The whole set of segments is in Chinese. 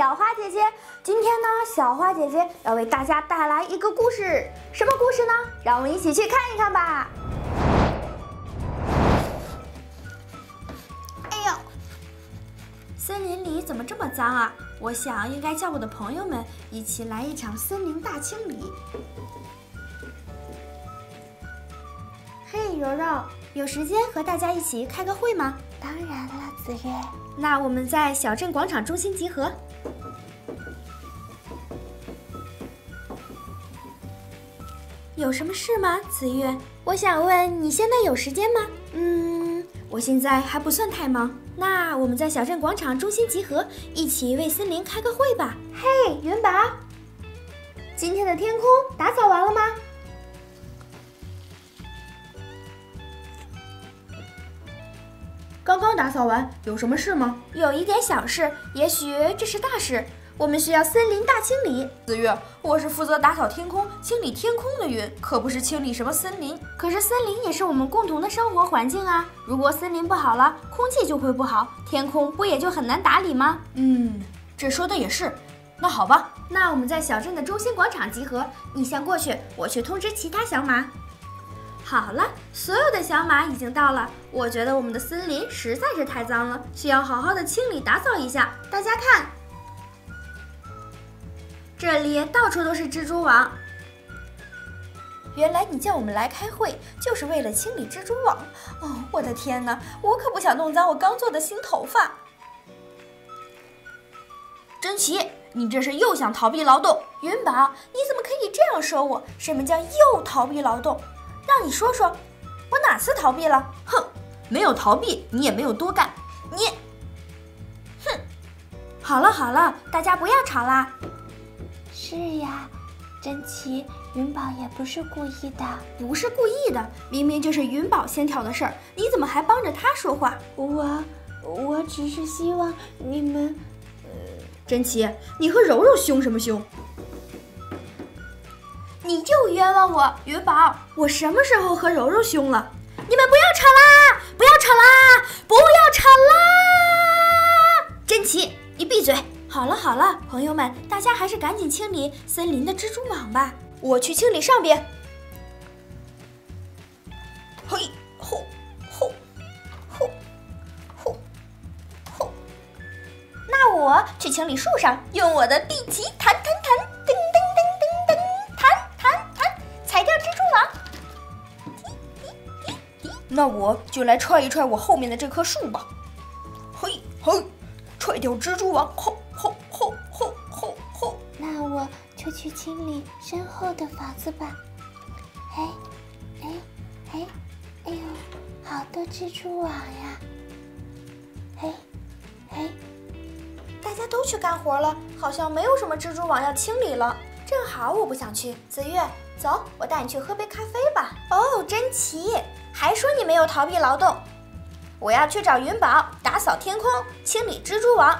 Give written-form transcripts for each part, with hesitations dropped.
小花姐姐。今天呢，小花姐姐要为大家带来一个故事，什么故事呢？让我们一起去看一看吧。哎呦，森林里怎么这么脏啊？我想应该叫我的朋友们一起来一场森林大清理。嘿，柔柔，有时间和大家一起开个会吗？ 当然了，子月。 那我们在小镇广场中心集合。有什么事吗，子月？我想问你现在有时间吗？我现在还不算太忙。那我们在小镇广场中心集合，一起为森林开个会吧。嘿，元宝，今天的天空打扫完了吗？ 刚刚打扫完，有什么事吗？ 有一点小事，也许这是大事。我们需要森林大清理。 子月，我是负责打扫天空、清理天空的云，可不是清理什么森林。 可是森林也是我们共同的生活环境啊！如果森林不好了，空气就会不好，天空不也就很难打理吗？ 这说的也是。那好吧， 那我们在小镇的中心广场集合，你先过去，我去通知其他小马。好了，所有的小马已经到了。我觉得我们的森林实在是太脏了，需要好好的清理打扫一下。大家看，这里到处都是蜘蛛网。 原来你叫我们来开会，就是为了清理蜘蛛网。哦，我的天哪，我可不想弄脏我刚做的新头发。珍奇，你这是又想逃避劳动。 云宝，你怎么可以这样说我？什么叫又逃避劳动？让你说说，我哪次逃避了？ 哼，没有逃避，你也没有多干。 好了好了，大家不要吵啦。 是呀，珍奇，云宝也不是故意的。 不是故意的，明明就是云宝先挑的事儿，你怎么还帮着他说话？ 我只是希望你们…… 珍奇，你和柔柔凶什么凶？ 你又冤枉我，云宝！我什么时候和柔柔凶了？你们不要吵啦！不要吵啦！不要吵啦！珍奇，你闭嘴！好了好了，朋友们，大家还是赶紧清理森林的蜘蛛网吧。 我去清理上边。嘿，吼，吼，吼，吼，吼。 那我去清理树上，用我的力气弹弹弹，叮叮叮叮叮，弹弹弹，踩掉蜘蛛网。 那我就来踹一踹我后面的这棵树吧。嘿，嘿，踹掉蜘蛛网，吼吼吼吼吼吼。 那我就去清理身后的房子吧。哎呦，好多蜘蛛网呀！ 大家都去干活了，好像没有什么蜘蛛网要清理了。正好我不想去，子月，走，我带你去喝杯咖啡吧。哦，珍奇，还说你没有逃避劳动。我要去找云宝，打扫天空，清理蜘蛛网。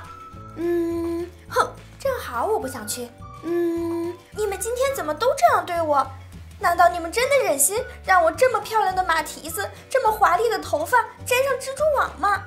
正好我不想去。你们今天怎么都这样对我？难道你们真的忍心让我这么漂亮的马蹄子，这么华丽的头发沾上蜘蛛网吗？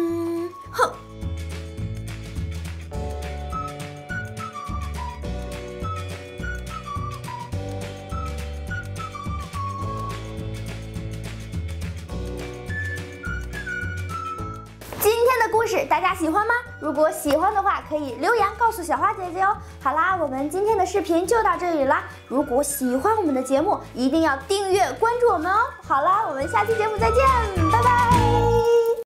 今天的故事大家喜欢吗？如果喜欢的话，可以留言告诉小花姐姐哦。好啦，我们今天的视频就到这里啦。如果喜欢我们的节目，一定要订阅关注我们哦。好啦，我们下期节目再见，拜拜。